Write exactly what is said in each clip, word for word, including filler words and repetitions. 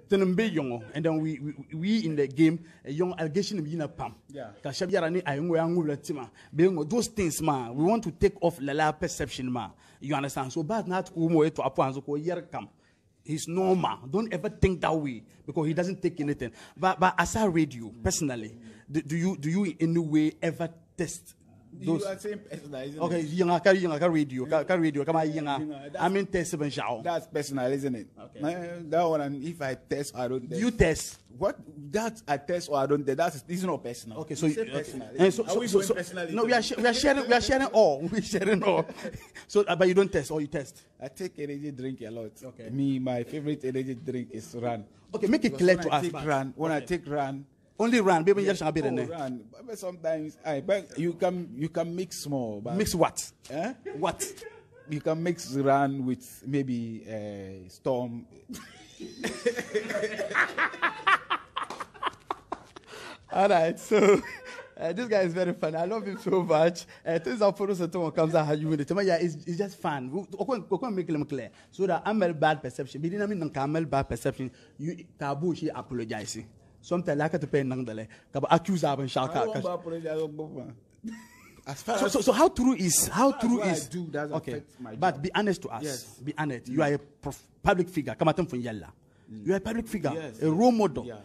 young, and then we, we we in the game a young allegation in a pam. Yeah. Those things, man, we want to take off Lala perception, man. You understand? So bad not umo to apanzo ko yer come. He's normal. Don't ever think that way because he doesn't take anything. But but as I read you personally, do, do you do you in any way ever test? Those? You are saying personal, isn't okay, it? young carry young radio, carry radio, come on, I mean test seven show. That's personal, isn't it? Okay. Man, that one, and if I test or I don't test. You test. What that I test or I don't test, that's this is not personal. Okay, so you you say personal. and so, Are so, we so, going so personally? no, we are we are sharing we are sharing all we sharing all. So, uh, but you don't test or you test. I take energy drink a lot. Okay. Me, my favorite energy drink is Run. Okay, make it Because clear when to I us. take man. Run, when Okay. I take Run. Only run, baby. Yes, Just be oh, there. Run. But sometimes I but you can you can mix small. But Mix what? eh? What? You can mix Run with maybe uh, Storm. All right, so uh, this guy is very fun. I love him so much. Uh, things are photos and someone comes out how you with it. Yeah, it's, it's just fun. We we can make them clear so that I'm a bad perception. But didn't mean I'm bad perception. You taboo she apologizing. Sometimes like to pay nangdale. Kaba accuse of and shaka. As far So, as so, so how true is how as true what I is do does okay? affect my But job. be honest to us. Yes. Be honest. You are a prof- public figure. Come at from Yalla. You are a public figure. Yes. A role model. Yeah.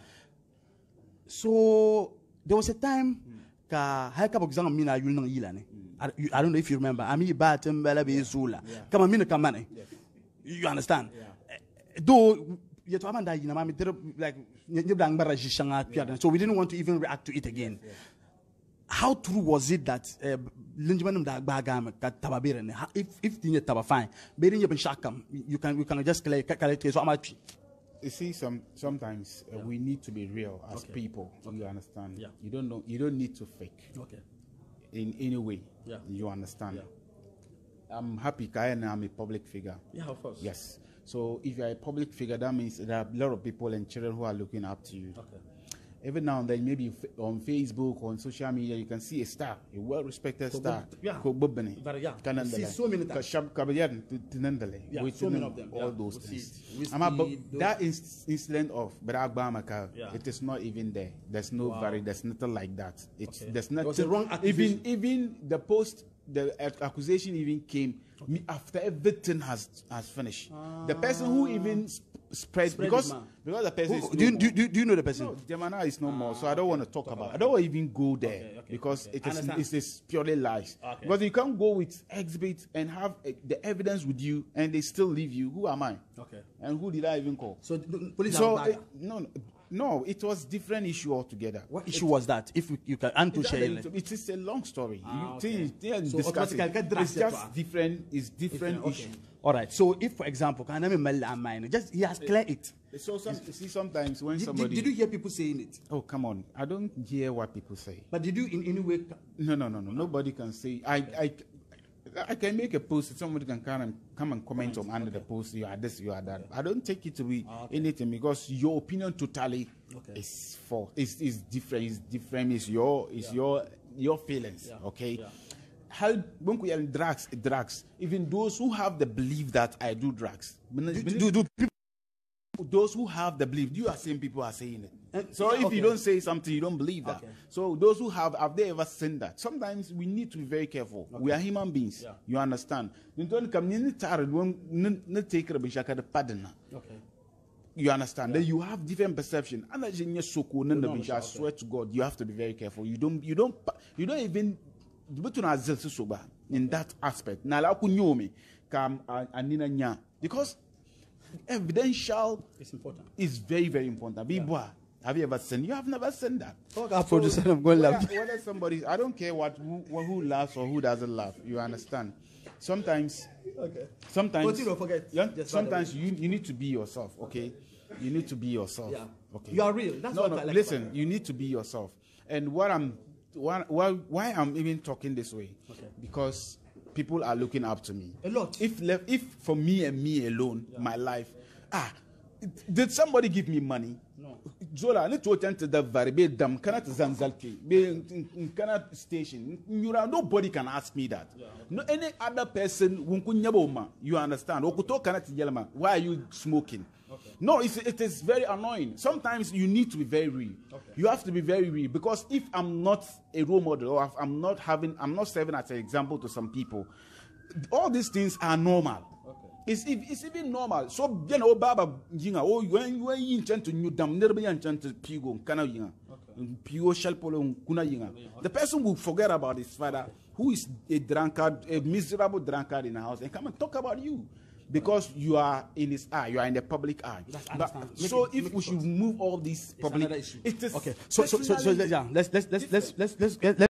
So there was a time ka hay ka bagzang mina yul nang yila ne. I you- I don't know if you remember. Ami batem bela be zula. Kama mina kamane. You understand? Eh, Though you to amanda yina mami dere like nyeblang baraji shanga piada. So we didn't want to even react to it again. How true was it that Linjman da bagam ka tababere ne? How- If if tinye taba fine, beri nye ben shakam. You can you can just collect collect so amachi. You see, some sometimes uh, we need to be real as people. You understand? Yeah. You don't know. You don't need to fake Okay. in any way. Yeah. You understand? I'm happy, Kaya, and I'm a public figure. Yeah, of course. Yes. So if you're a public figure, that means there are a lot of people and children who are looking up to you. Okay. Every now and then, maybe f- on Facebook or on social media, you can see a star, a well-respected Ko star. bub- yeah. Ko bubani. Very, yeah. Kanandale. We see so many Ka times. shab- kabayan, t- tinandale. Yeah, We so many tinan- of them. All Yeah, those we things. see it. I'm about- Whiskey, those- that inc- incident of Baragbamaka, Yeah. it is not even there. There's no Wow. vari, there's nothing like that. It's Okay. there's There nothing. was a wrong accusation. even even the post, the ac- accusation even came me- after everything has has finished. The person who even sp- spread, Spread because it, man. because the person Who- is do, no you, more. do, you, do you know the person? No, Jamana is no more, so I don't want to talk about. I don't want to even go there Okay, okay, because okay. it is Understand. it's, it's purely lies. Okay. Because you can't go with exhibits and have uh, the evidence with you, and they still leave you. Who am I? Okay. And who did I even call? So the police So have uh, no, no, no, it was different issue altogether. what issue was that? If you, you can and to It's share not it. a- It is a long story. Ah, you okay. think, think So discuss automatically it. get It's drafted to just her. different. It's different Okay. issue. All right. So if, for example, can I mean mine? Just he has cleared it. So some, see, sometimes when Did, somebody, did, did you hear people saying it? oh come on, I don't hear what people say. But did you in any way? No, no, no, no. Nobody can say. I, I, I can make a post. Somebody can come and come and comment on under the post. You are this, you are that. I don't take it to be anything because your opinion totally Okay. is for is is different. Is different. Is your is your your feelings. Yeah. Okay. Yeah. How when we are in drugs, drugs. Even those who have the belief that I do drugs. Do, do, do people? Those who have the belief, you are saying people are saying it. Uh, So yeah, if okay. you don't say something, you don't believe that. Okay. So those who have, have they ever seen that? Sometimes we need to be very careful. We are human beings. Yeah. You understand? You don't come in the tired when you take a bishaka the pardon. Okay. You understand? Then you have different perception. And as in your soko, none no, of it, okay. I swear to God, you have to be very careful. You don't, you don't, you don't even. In that aspect, na la kunyomi kam anina nya because evidential It's important. is very very important. Bibwa, have you ever seen? You have never seen that. Okay, producer, I'm going whether, laugh. whether somebody, I don't care what who, who laughs or who doesn't laugh. You understand? Sometimes, Okay. sometimes, Continue, don't forget. yeah, Just sometimes you you need to be yourself. Okay, you need to be yourself. Yeah. Okay. You are real. That's no, what no, I like listen, about you need to be yourself. And what I'm, why, why, why I'm even talking this way, Okay. because people are looking up to me. A lot. If left, if for me and me alone, my life, ah, did somebody give me money? No. Zola, need to attend to the variable dam, cannot zanzalki, be cannot station. You know, nobody can ask me that. Yeah, okay. No, any other person, wunkunyaboma, you understand? Okuto cannot yelma. Why are you smoking? Okay. No, it's, it is very annoying. Sometimes you need to be very real. Okay. You have to be very real, because if I'm not a role model, or if I'm not having, I'm not serving as an example to some people, all these things are normal. Okay. It's, it's even normal. So, you know, Baba, you know, oh, when you intend to new dam, never be intend to pigo, kana yinga, pigo shell polo, kuna yinga. The person will forget about his father, who is a drunkard, a miserable drunkard in the house, and come and talk about you. Because you are in his eye, you are in the public eye. But, so it, if we should move all these public, it is it is okay. So so so, so yeah, let's let's let's let's let's let's let's.